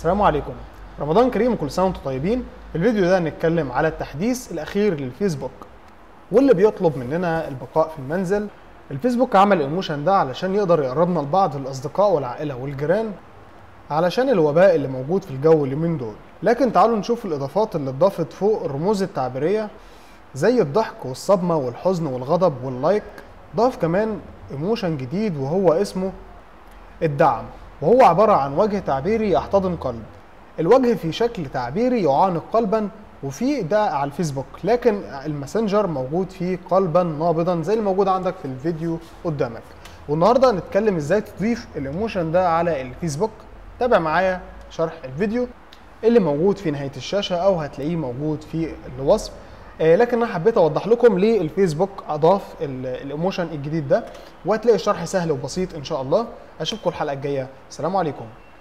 السلام عليكم. رمضان كريم وكل سنه وانتم طيبين. في الفيديو ده هنتكلم على التحديث الاخير للفيسبوك واللي بيطلب مننا البقاء في المنزل. الفيسبوك عمل الايموشن ده علشان يقدر يقربنا لبعض الاصدقاء والعائله والجيران علشان الوباء اللي موجود في الجو اليومين دول. لكن تعالوا نشوف الاضافات اللي اتضافت فوق الرموز التعبيريه زي الضحك والصدمه والحزن والغضب واللايك. ضاف كمان ايموشن جديد وهو اسمه الدعم، وهو عبارة عن وجه تعبيري يحتضن قلب. الوجه في شكل تعبيري يعانق قلبا، وفي ده على الفيسبوك، لكن الماسنجر موجود فيه قلبا نابضا زي اللي موجود عندك في الفيديو قدامك. والنهارده هنتكلم ازاي تضيف الايموشن ده على الفيسبوك. تابع معايا شرح الفيديو اللي موجود في نهاية الشاشة او هتلاقيه موجود في الوصف. لكن انا حبيت اوضح لكم ليه الفيسبوك اضاف الايموشن الجديد ده، وهتلاقي الشرح سهل وبسيط ان شاء الله. اشوفكم الحلقة الجاية. السلام عليكم.